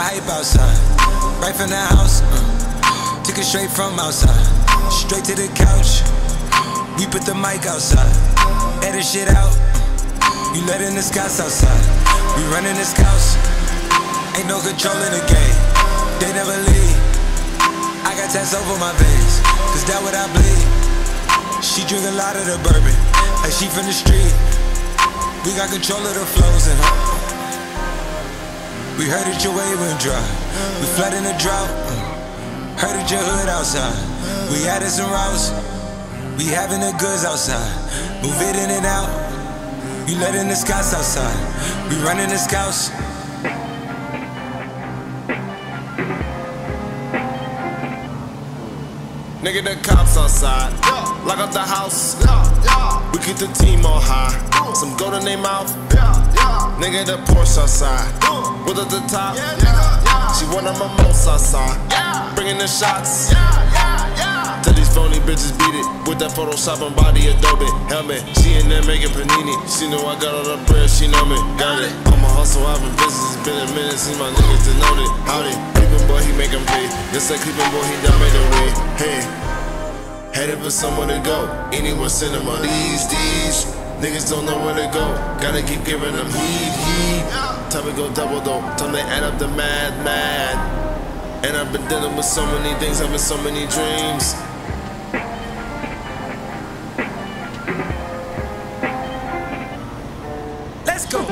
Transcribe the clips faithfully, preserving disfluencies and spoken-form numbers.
hype outside. Right from the house, uh, took it straight from outside. Straight to the couch, we put the mic outside. Edit shit out, you letting the scouts outside. We running the scouts, ain't no control in the game. They never leave, I got tats over my veins, cause that what I bleed. She drink a lot of the bourbon, like she from the street. We got control of the flows in her. We heard that your wave went dry, we flood in the drought. Heard that your hood outside, we added some routes. We having the goods outside, move it in and out. You letting the scouts outside, we running the scouts. Nigga, the cops outside, lock up the house. We keep the team on high, some gold in their mouth. Nigga, the Porsche outside, with at the top. She one of my most outside, bringing the shots. Tell these phony bitches beat it with that Photoshop and body Adobe helmet. She in there making panini. She know I got all the bread, she know me. Got it. I'm a hustle, I've been busy. It's been a minute since my niggas denoted. Howdy, creepin' boy, he make him pay. This that creepin' boy, he done made a way. Hey, headed for somewhere to go. Anywhere cinema. These, these niggas don't know where to go. Gotta keep giving them heat, heat. Time to go double though. Time to add up the mad, mad. And I've been dealing with so many things, having so many dreams. Let's go.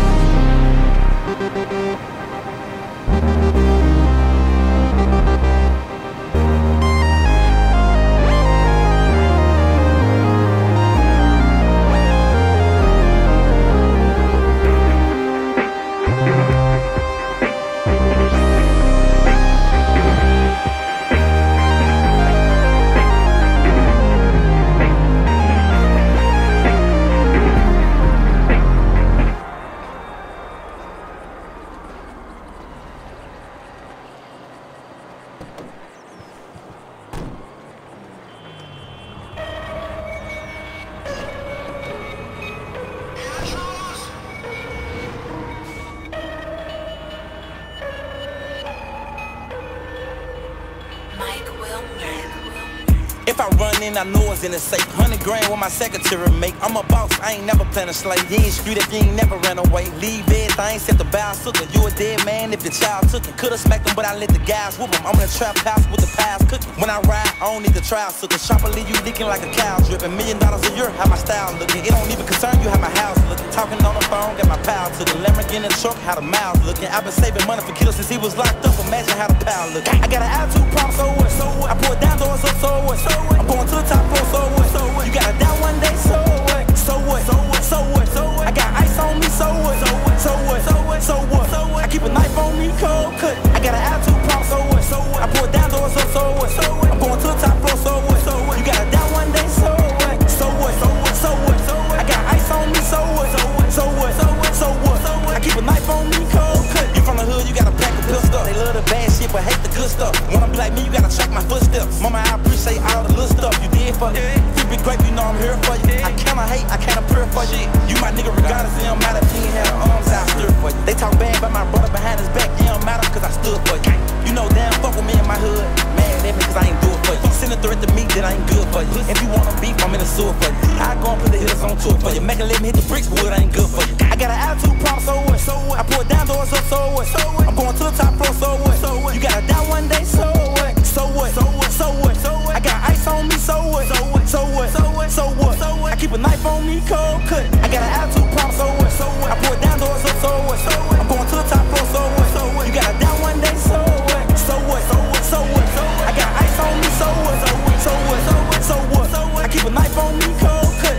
If I run in, I know it's in the safe. Hundred grand what my secretary make. I'm a boss, I ain't never planned a slave. You ain't street if you ain't never ran away. Leave everything except the bow sucker. You a dead man if your child took it. Could've smacked him, but I let the guys whoop him. I'm in the trap house with the pies cooking. When I ride, I don't need the trial sucker. Chopper leave you leaking like a cow dripping. Million dollars a year, how my style looking. It don't even concern you how my house looking. Talking on the phone, got my pal to the Lamborghini truck, how the miles looking. I've been saving money for killers since he was locked up. Imagine how the pal looking. I got an attitude problem, so what? So what? I pour down doors up, so what? So what? I'm going to the top floor, so what? So what? You got a down one day, so what? So what? So what? So what? So what? I got ice on me, so what? So what? So what? So what? So what? So what? I keep a knife on me, cold cut. I got an attitude problem, so what? So what? I pour down doors up, so what? So what? I'm going to the top floor, so what? So what? You got a down one day, so what? So what? So what? So what? So what? I got ice on me, so what? So what? So what? So what? So what? So what? I keep a knife on me, cold cut. You from the hood, you gotta pack a pistol. They love the bad shit, but hate the good stuff. Wanna be like me, you gotta track my footsteps. Mama, I appreciate all the little stuff you did for me. You be great, you know I'm here for you. I cannot hate, I can't appear for you. You my nigga regardless, it don't matter if you ain't had arms out stood for you. They talk bad about my brother behind his back, it don't matter cause I stood for you. You know damn fuck with me in my hood, mad at me cause I ain't do it for you. Send a threat to me that I ain't good for you. If you wanna beef, I'm in the sewer for you. I go and put the hitters on tour for you. Make a let me hit the bricks, wood ain't good for you. I got an attitude problem, so what? So what? I pour down doors up, so what? So what? I'm going to the top floor, so what? So what? You got a down one day, so what? So what? So what? So what? So what? I got ice on me, so what? So what? So what? So what? So what? So what? I keep a knife on me, cold cut. I got an attitude problem, so what? So what? I pour down doors up, so what? So what? I'm going to the top floor, so what? So what? You got a down one day, so what? So what? So what? So what? So what? I got ice on me, so what? So what? So what? So what? So what? So what? I keep a knife on me, cold cut.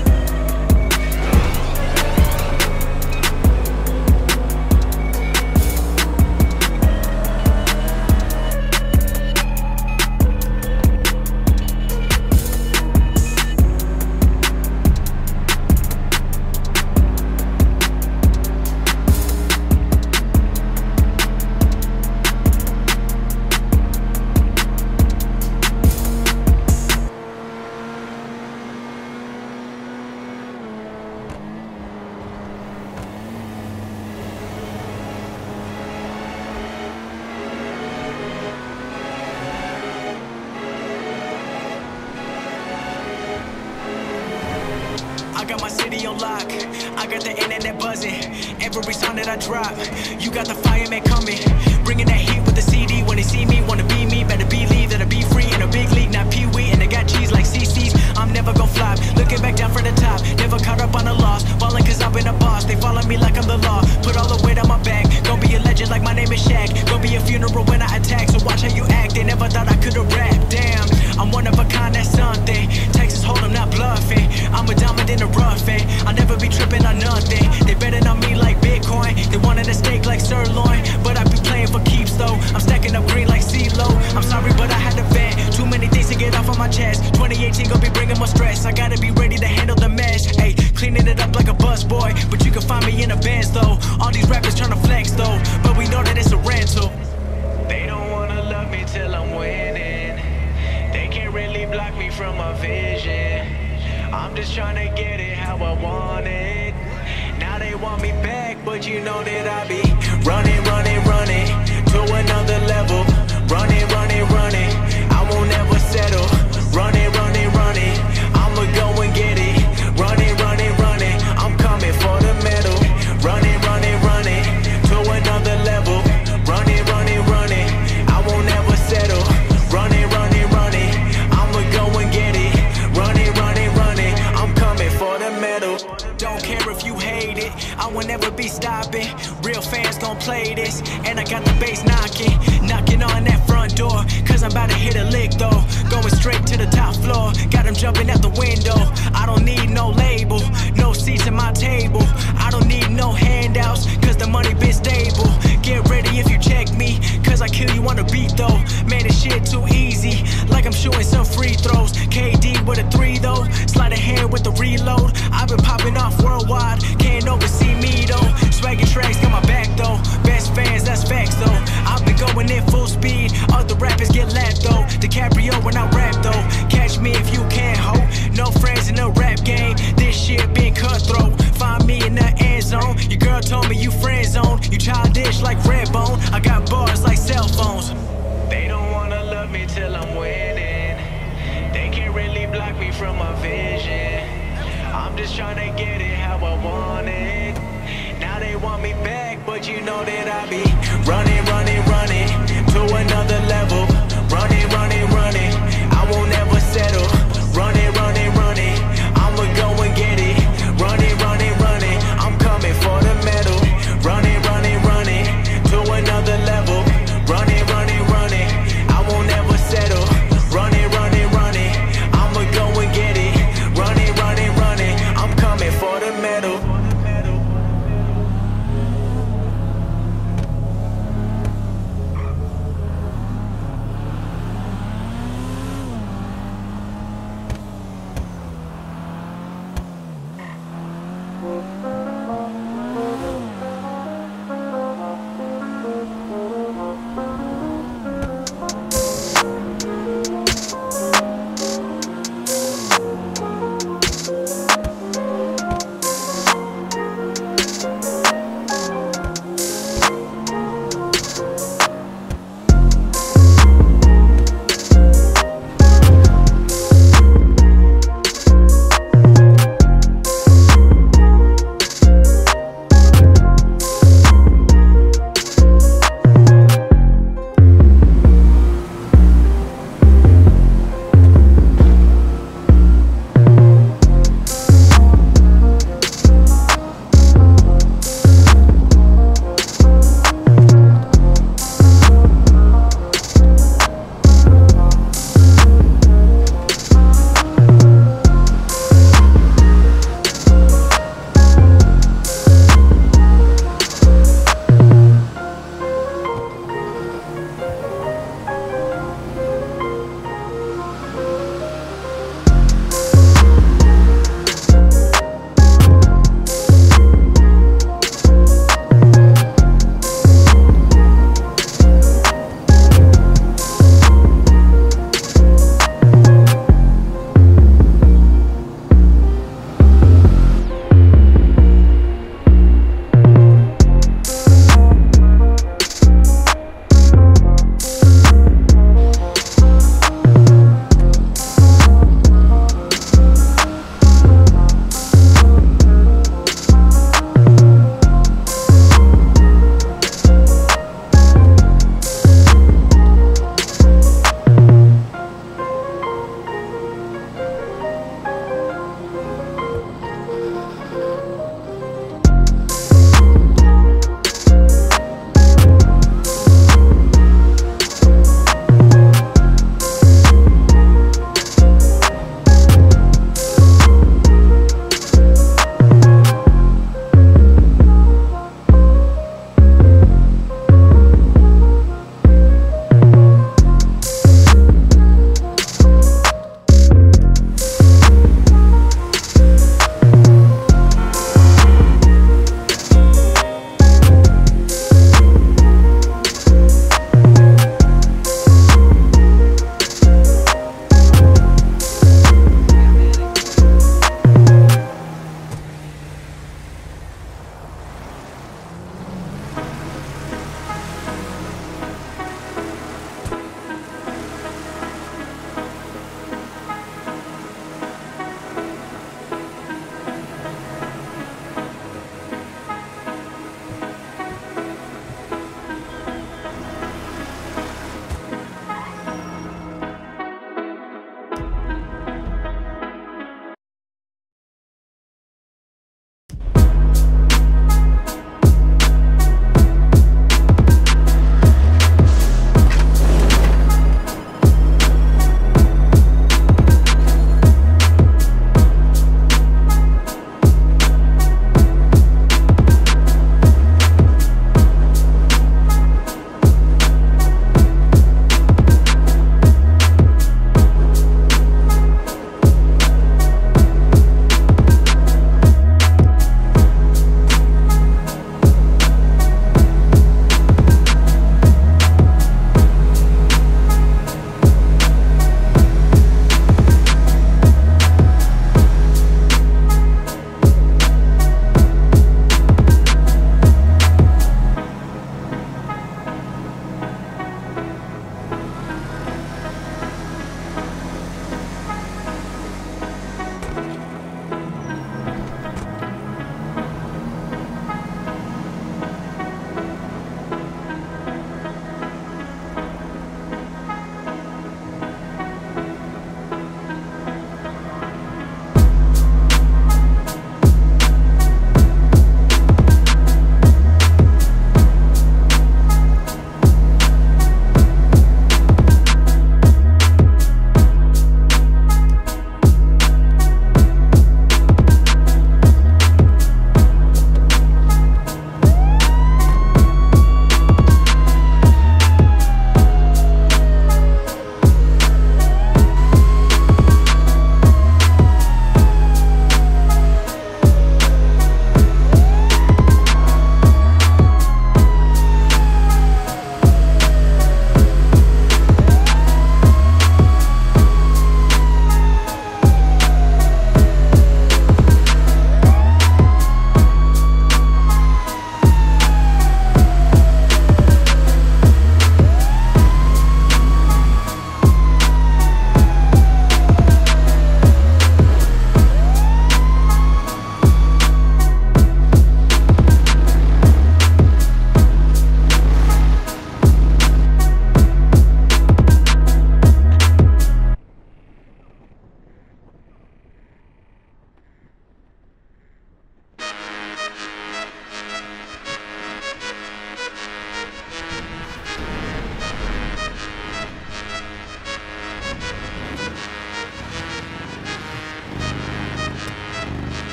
got my city on lock. I got the internet buzzing. Every song that I drop, you got the fireman coming. Bringing that heat with the C D. When they see me, wanna be me. Better believe that I be free in a big league, not Pee-wee. And they got cheese like C C's. I'm never gon' flop. Looking back down from the top. Never caught up on a loss. Ballin' cause I've been a boss. They follow me like I'm the law. Put all the weight on my back. Gon' be a legend like my name is Shaq. Gon' be a funeral when I attack. So watch how you act. They never thought I could've rap. Damn, I'm one of a kind, that's something. Texas Hold'em, not bluffing. I'm a diamond in the rough, eh? I'll never be tripping on nothing. They betting on me like Bitcoin. They wanted a steak like sirloin, but I be playing for keeps though. I'm stacking up green like CeeLo. I'm sorry, but I had to vent. Too many things to get off of my chest. twenty eighteen gon' be bringing more stress. I gotta be ready to handle the mess. Hey, cleaning it up like a bus boy, but you can find me in a Benz though. All these rappers tryna flex though, but we know that it's a rental. They don't wanna love me till I'm winning. They can't really block me from my vision. I'm just tryna get it how I want it. Now they want me back, but you know that I be running, running, running to another level. Running, running, running, I won't ever settle. Running, running, running, I'ma go and get it. Running, running, running, I'm coming for the medal. Running, running, running to another level. Running, running, running, I won't ever settle. Running, running, running, I'ma go and get it. Running, running, running, I'm coming for the medal. Don't care if you hate it, I will never be stopping. Real fans gon' play this, and I got the bass knocking, knocking on that front door. Cause I'm about to hit a lick though, going straight to the top floor. Got them jumping out the window. I don't need no label, no seats at my table. I don't need no handouts, cause the money been stable. Get ready if you check me, cause I kill you on the beat though. Man, this shit too easy, like I'm shooting some free throws. K D with a three though, sleight of hand with the reload. I've been popping off worldwide, can't oversee me though. Swaggy tracks got my back though, best fans, that's facts though. I've been going in full speed, other rappers get lapped though. DiCaprio when I rap though, catch me if you can't hope. No friends in the rap game, this shit been cutthroat. Find me in the end zone, your girl told me you friend zone. You childish like Redbone, I got bars like cell phones. They don't wanna love me till I'm winning. They can't really block me from my vision. I'm just tryna get it how I want it. Now they want me back, but you know that I be running, running, running.